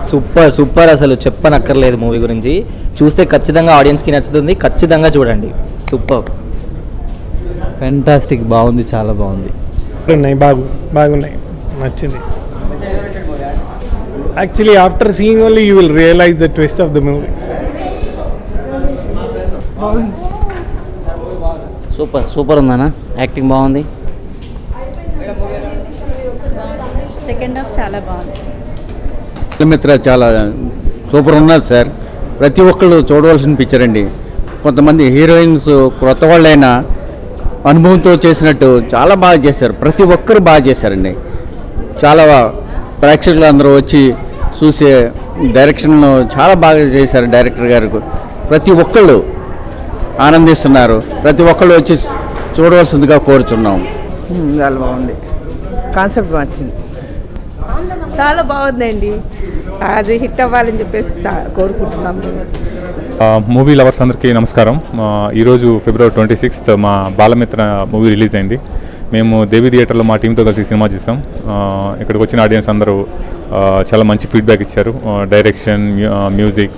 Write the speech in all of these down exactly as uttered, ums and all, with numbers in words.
Super super అసలు చెప్పనక్కర్లేదు movie గురించి. చూస్తే ఖచ్చితంగా ఆడియన్స్కి నచ్చుతుంది, ఖచ్చితంగా చూడండి. సూపర్, ఫెంటాస్టిక్, బాగుంది, చాలా బాగుంది. ఉన్నాయి బాగు బాగున్నాయి నచ్చింది. Actually after seeing only you will realize the twist of the movie. Super super ఉందన్న, యాక్టింగ్ బాగుంది. సెకండ్ హాఫ్ చాలా బాగుంది. బాలమిత్ర చాలా సూపర్ ఉన్నది సార్. ప్రతి ఒక్కళ్ళు చూడవలసిన పిక్చర్ అండి. కొంతమంది హీరోయిన్స్ క్రొత్త వాళ్ళైనా అనుభవంతో చేసినట్టు చాలా బాగా చేశారు. ప్రతి ఒక్కరు బాగా చేశారండి. చాలా ప్రేక్షకులు అందరూ వచ్చి చూసే డైరెక్షన్లో చాలా బాగా చేశారు డైరెక్టర్ గారు. ప్రతి ఒక్కళ్ళు ఆనందిస్తున్నారు. ప్రతి ఒక్కళ్ళు వచ్చి చూడవలసిందిగా కోరుచున్నాం. చాలా బాగుంది, కాన్సెప్ట్ నచ్చింది, చాలా బాగుందండి. అది హిట్ అవ్వాలని చెప్పేసి కోరుకుంటున్నాం. మూవీ లవర్స్ అందరికీ నమస్కారం. ఈరోజు ఫిబ్రవరి ట్వంటీ సిక్స్త్ మా బాలమిత్ర మూవీ రిలీజ్ అయింది. మేము దేవి థియేటర్లో మా టీంతో కలిసి సినిమా చూసాం. ఇక్కడికి వచ్చిన ఆడియన్స్ అందరూ చాలా మంచి ఫీడ్బ్యాక్ ఇచ్చారు. Direction, music,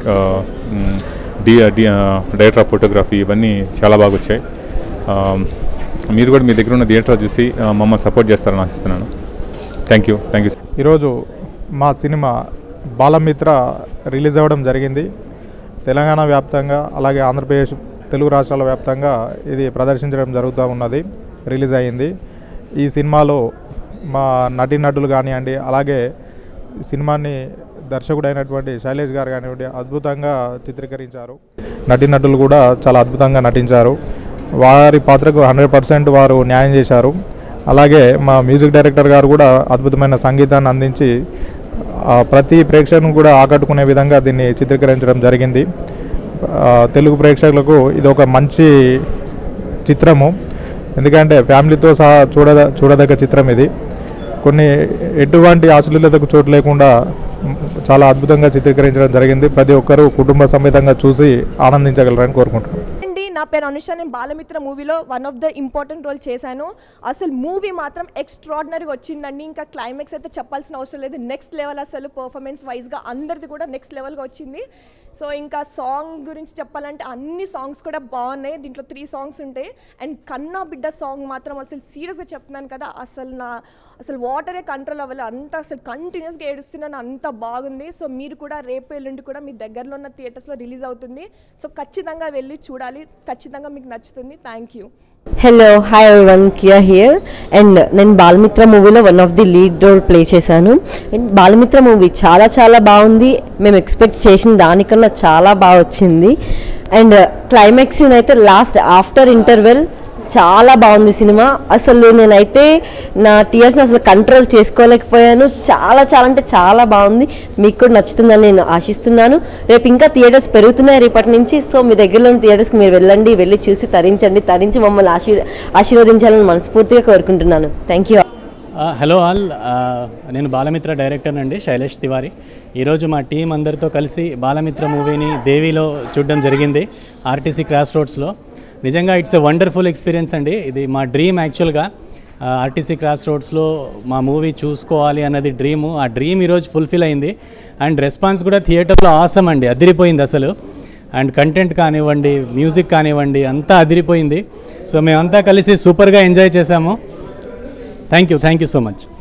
the director of photography ఇవన్నీ చాలా బాగా వచ్చాయి. మీరు కూడా మీ దగ్గర ఉన్న థియేటర్లో చూసి మమ్మల్ని సపోర్ట్ చేస్తారని ఆశిస్తున్నాను. థ్యాంక్ యూ థ్యాంక్ యూ ఈరోజు మా సినిమా బాలమిత్ర రిలీజ్ అవ్వడం జరిగింది. తెలంగాణ వ్యాప్తంగా అలాగే ఆంధ్రప్రదేశ్, తెలుగు రాష్ట్రాల వ్యాప్తంగా ఇది ప్రదర్శించడం జరుగుతూ ఉన్నది. రిలీజ్ అయ్యింది. ఈ సినిమాలో మా నటీనటులు కానివ్వండి, అలాగే సినిమాని దర్శకుడైనటువంటి శైలేష్ గారు కానివ్వండి అద్భుతంగా చిత్రీకరించారు. నటీనటులు కూడా చాలా అద్భుతంగా నటించారు. వారి పాత్రకు హండ్రెడ్ పర్సెంట్ వారు న్యాయం చేశారు. అలాగే మా మ్యూజిక్ డైరెక్టర్ గారు కూడా అద్భుతమైన సంగీతాన్ని అందించి ప్రతి ప్రేక్షకులను కూడా ఆకట్టుకునే విధంగా దీన్ని చిత్రీకరించడం జరిగింది. తెలుగు ప్రేక్షకులకు ఇది ఒక మంచి చిత్రము. ఎందుకంటే ఫ్యామిలీతో సహా చూడ చూడదగ్గ చిత్రం ఇది. కొన్ని ఎటువంటి అశ్లీలతకు చోటు లేకుండా చాలా అద్భుతంగా చిత్రీకరించడం జరిగింది. ప్రతి ఒక్కరూ కుటుంబ సమేతంగా చూసి ఆనందించగలరని కోరుకుంటున్నాను. నా పేరు అనుష. నేను బాలమిత్ర మూవీలో one of the important role చేశాను. అసలు మూవీ మాత్రం ఎక్స్ట్రాడినరీగా వచ్చిందండి. ఇంకా క్లైమాక్స్ అయితే చెప్పాల్సిన అవసరం లేదు. నెక్స్ట్ లెవెల్, అసలు పర్ఫార్మెన్స్ వైజ్గా అందరిది కూడా నెక్స్ట్ లెవెల్గా వచ్చింది. సో ఇంకా సాంగ్ గురించి చెప్పాలంటే అన్ని సాంగ్స్ కూడా బాగున్నాయి. దీంట్లో త్రీ సాంగ్స్ ఉంటాయి. అండ్ కన్నా బిడ్డ సాంగ్ మాత్రం అసలు సీరియస్గా చెప్తున్నాను కదా, అసలు నా అసలు వాటరే కంట్రోల్ అవ్వాలి, అంత అసలు కంటిన్యూస్గా ఏడుస్తున్నాను, అంత బాగుంది. సో మీరు కూడా రేపు ఎల్లుండి కూడా మీ దగ్గరలో ఉన్న థియేటర్స్లో రిలీజ్ అవుతుంది. సో ఖచ్చితంగా వెళ్ళి చూడాలి, ఖచ్చితంగా మీకు నచ్చుతుంది. Thank you. Hello, hi everyone, Kiya here. And నేను బాలమిత్ర మూవీలో one of the lead role play చేశాను. అండ్ బాలమిత్ర మూవీ చాలా చాలా బాగుంది. మేము ఎక్స్పెక్ట్ చేసిన దానికన్నా చాలా బాగా వచ్చింది. అండ్ క్లైమాక్స్ సీన్ అయితే లాస్ట్ ఆఫ్టర్ ఇంటర్వెల్ చాలా బాగుంది సినిమా. అసలు నేనైతే నా టీయర్స్ని అసలు కంట్రోల్ చేసుకోలేకపోయాను. చాలా చాలా అంటే చాలా బాగుంది. మీకు కూడా నచ్చుతుందని నేను ఆశిస్తున్నాను. రేపు ఇంకా థియేటర్స్ పెరుగుతున్నాయి రేపటి నుంచి. సో మీ దగ్గరలో ఉన్న థియేటర్స్కి మీరు వెళ్ళండి, వెళ్ళి చూసి తరించండి, తరించి మమ్మల్ని ఆశీర్ ఆశీర్వదించాలని మనస్ఫూర్తిగా కోరుకుంటున్నాను. Thank you. హలో ఆల్, నేను బాలమిత్ర డైరెక్టర్ అండి, శైలేష్ తివారీ. ఈరోజు మా టీం అందరితో కలిసి బాలమిత్ర మూవీని దేవిలో చూడడం జరిగింది, ఆర్టీసీ క్రాస్ రోడ్స్లో. నిజంగా ఇట్స్ ఎ వండర్ఫుల్ ఎక్స్పీరియన్స్ అండి. ఇది మా డ్రీమ్ యాక్చువల్గా. ఆర్టీసీ క్రాస్ రోడ్స్లో మా మూవీ చూసుకోవాలి అన్నది డ్రీము. ఆ డ్రీమ్ ఈరోజు ఫుల్ఫిల్ అయింది. అండ్ రెస్పాన్స్ కూడా థియేటర్లో ఆసమ్ అండి, అదిరిపోయింది అసలు. అండ్ కంటెంట్ కానివ్వండి, మ్యూజిక్ కానివ్వండి, అంతా అదిరిపోయింది. సో మేమంతా కలిసి సూపర్గా ఎంజాయ్ చేశాము. Thank you thank you so much.